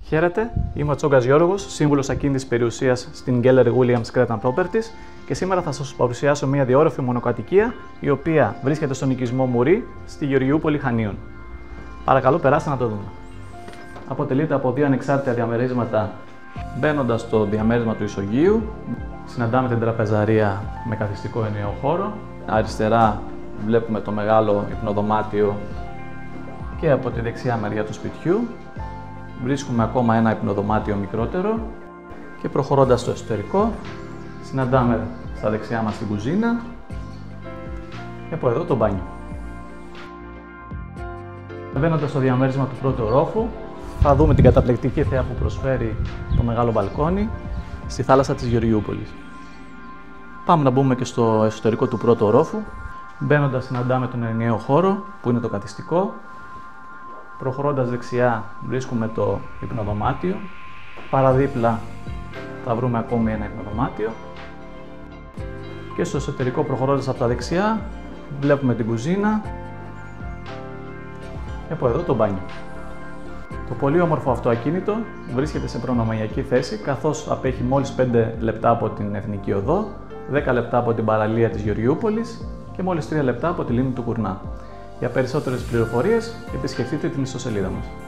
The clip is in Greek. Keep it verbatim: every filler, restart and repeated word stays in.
Χαίρετε, είμαι ο Τσόγκας Γιώργος, σύμβουλος ακίνητης περιουσίας στην Keller Williams Cretan Properties και σήμερα θα σας παρουσιάσω μια διόρροφη μονοκατοικία η οποία βρίσκεται στον οικισμό Μουρή στη Γεωργιούπολη Χανίων. Παρακαλώ, περάστε να το δούμε. Αποτελείται από δύο ανεξάρτητα διαμερίσματα. Μπαίνοντας στο διαμέρισμα του ισογείου, συναντάμε την τραπεζαρία με καθιστικό ενιαίο χώρο. Αριστερά βλέπουμε το μεγάλο υπνοδωμάτιο και από τη δεξιά μεριά του σπιτιού βρίσκουμε ακόμα ένα υπνοδωμάτιο μικρότερο και προχωρώντας στο εσωτερικό συναντάμε στα δεξιά μας την κουζίνα και από εδώ το μπάνιο. Μπαίνοντας στο διαμέρισμα του πρώτου ορόφου θα δούμε την καταπληκτική θέα που προσφέρει το μεγάλο μπαλκόνι στη θάλασσα της Γεωργιούπολης. Πάμε να μπούμε και στο εσωτερικό του πρώτου ορόφου. Μπαίνοντας συναντάμε τον ενιαίο χώρο που είναι το καθιστικό. Προχωρώντας δεξιά βρίσκουμε το υπνοδωμάτιο. Παραδίπλα θα βρούμε ακόμη ένα υπνοδωμάτιο. Και στο εσωτερικό, προχωρώντας από τα δεξιά, βλέπουμε την κουζίνα και από εδώ το μπάνιο. Το πολύ όμορφο αυτό ακίνητο βρίσκεται σε προνομιακή θέση, καθώς απέχει μόλις πέντε λεπτά από την Εθνική Οδό, δέκα λεπτά από την παραλία της Γεωργιούπολης και μόλις τρία λεπτά από τη λίμνη του Κουρνά. Για περισσότερες πληροφορίες επισκεφτείτε την ιστοσελίδα μας.